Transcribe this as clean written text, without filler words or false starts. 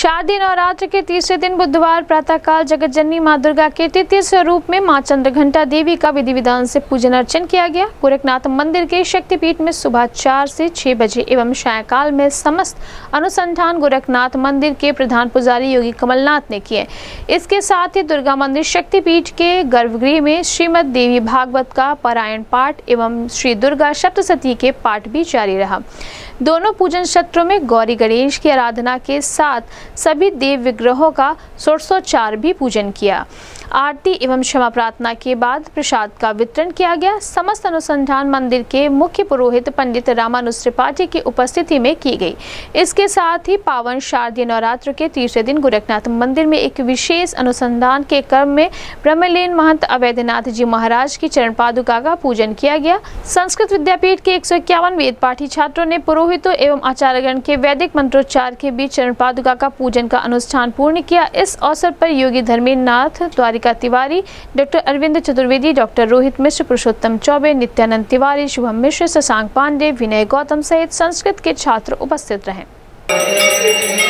शारदीय नवरात्र के तीसरे दिन बुधवार प्रातःकाल जगत जननी मां दुर्गा के तृतीय स्वरूप में मां चंद्रघंटा देवी का विधि विधान से पूजन अर्चन किया गया। गोरखनाथ मंदिर के शक्तिपीठ में सुबह 4 से 6 बजे एवं सायंकाल में समस्त अनुसंधान गोरखनाथ मंदिर के प्रधान पुजारी योगी कमलनाथ ने किए। इसके साथ ही दुर्गा मंदिर शक्तिपीठ के गर्भगृह में श्रीमद देवी भागवत का पारायण पाठ एवं श्री दुर्गा सप्तशती के पाठ भी जारी रहा। दोनों पूजन सत्रों में गौरी गणेश की आराधना के साथ सभी देव विग्रहों का षोडशोपचार भी पूजन किया। आरती एवं क्षमा प्रार्थना के बाद प्रसाद का वितरण किया गया। समस्त अनुसंधान मंदिर के मुख्य पुरोहित पंडित रामानुज त्रिपाठी की उपस्थिति में की गई। इसके साथ ही पावन शारदीय नवरात्र के तीसरे दिन गोरखनाथ मंदिर में एक विशेष अनुसंधान के क्रम में ब्रह्मलीन महंत अवैधनाथ जी महाराज की चरण पादुका का पूजन किया गया। संस्कृत विद्यापीठ के 151 वेद पाठी छात्रों ने पुरोहितों एवं आचार्यगण के वैदिक मंत्रोच्चार के बीच चरण पादुका का पूजन का अनुष्ठान पूर्ण किया। इस अवसर पर योगी धर्मेंद्र नाथ द्वारिका तिवारी, डॉक्टर अरविंद चतुर्वेदी, डॉक्टर रोहित मिश्र, पुरुषोत्तम चौबे, नित्यानंद तिवारी, शुभम मिश्र, शशांक पांडे, विनय गौतम सहित संस्कृत के छात्र उपस्थित रहे।